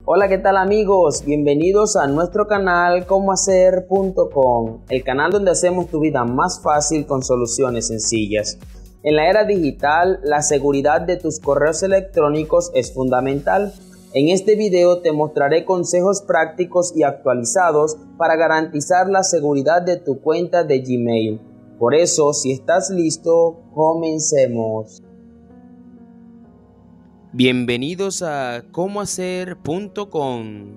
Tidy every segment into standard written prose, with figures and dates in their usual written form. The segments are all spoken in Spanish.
Hola, ¿qué tal amigos? Bienvenidos a nuestro canal comohacer.com, el canal donde hacemos tu vida más fácil con soluciones sencillas. En la era digital, la seguridad de tus correos electrónicos es fundamental. En este video te mostraré consejos prácticos y actualizados para garantizar la seguridad de tu cuenta de Gmail. Por eso, si estás listo, comencemos. Bienvenidos a comohacer.com.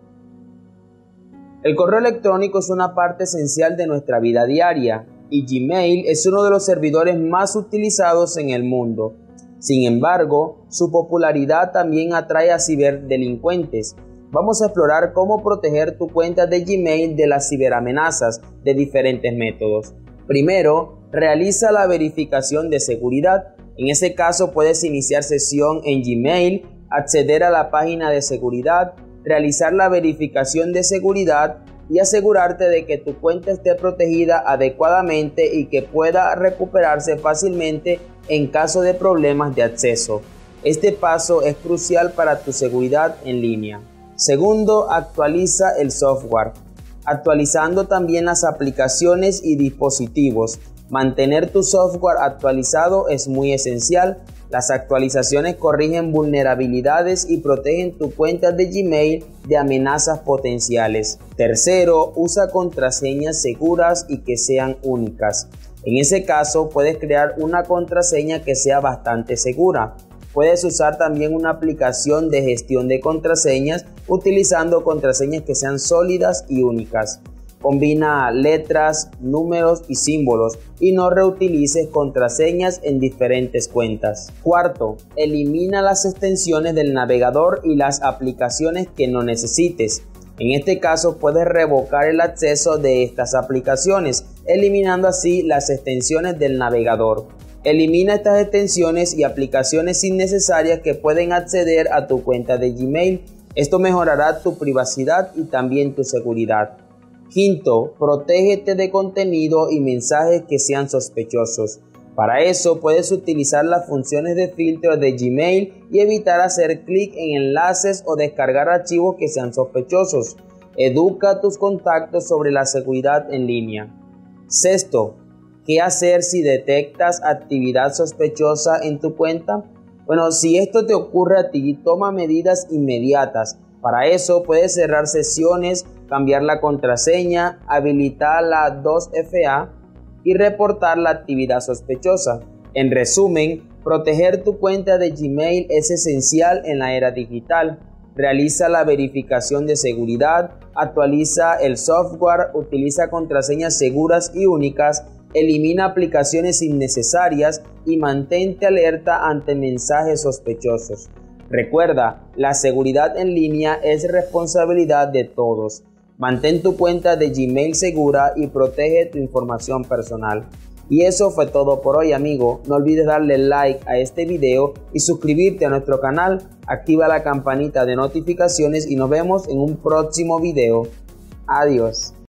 El correo electrónico es una parte esencial de nuestra vida diaria y Gmail es uno de los servidores más utilizados en el mundo. Sin embargo, su popularidad también atrae a ciberdelincuentes. Vamos a explorar cómo proteger tu cuenta de Gmail de las ciberamenazas de diferentes métodos. Primero, realiza la verificación de seguridad. En ese caso puedes iniciar sesión en Gmail, acceder a la página de seguridad, realizar la verificación de seguridad y asegurarte de que tu cuenta esté protegida adecuadamente y que pueda recuperarse fácilmente en caso de problemas de acceso. Este paso es crucial para tu seguridad en línea. Segundo, actualiza el software, actualizando también las aplicaciones y dispositivos. Mantener tu software actualizado es muy esencial. Las actualizaciones corrigen vulnerabilidades y protegen tu cuenta de Gmail de amenazas potenciales. Tercero, usa contraseñas seguras y que sean únicas. En ese caso, puedes crear una contraseña que sea bastante segura. Puedes usar también una aplicación de gestión de contraseñas utilizando contraseñas que sean sólidas y únicas. Combina letras, números y símbolos y no reutilices contraseñas en diferentes cuentas. Cuarto, elimina las extensiones del navegador y las aplicaciones que no necesites. En este caso puedes revocar el acceso de estas aplicaciones, eliminando así las extensiones del navegador. Elimina estas extensiones y aplicaciones innecesarias que pueden acceder a tu cuenta de Gmail. Esto mejorará tu privacidad y también tu seguridad. Quinto, protégete de contenido y mensajes que sean sospechosos. Para eso puedes utilizar las funciones de filtro de Gmail y evitar hacer clic en enlaces o descargar archivos que sean sospechosos. Educa a tus contactos sobre la seguridad en línea. Sexto, ¿qué hacer si detectas actividad sospechosa en tu cuenta? Bueno, si esto te ocurre a ti, toma medidas inmediatas. Para eso puedes cerrar sesiones, cambiar la contraseña, habilitar la 2FA y reportar la actividad sospechosa. En resumen, proteger tu cuenta de Gmail es esencial en la era digital. Realiza la verificación de seguridad, actualiza el software, utiliza contraseñas seguras y únicas, elimina aplicaciones innecesarias y mantente alerta ante mensajes sospechosos. Recuerda, la seguridad en línea es responsabilidad de todos. Mantén tu cuenta de Gmail segura y protege tu información personal. Y eso fue todo por hoy, amigo. No olvides darle like a este video y suscribirte a nuestro canal. Activa la campanita de notificaciones y nos vemos en un próximo video. Adiós.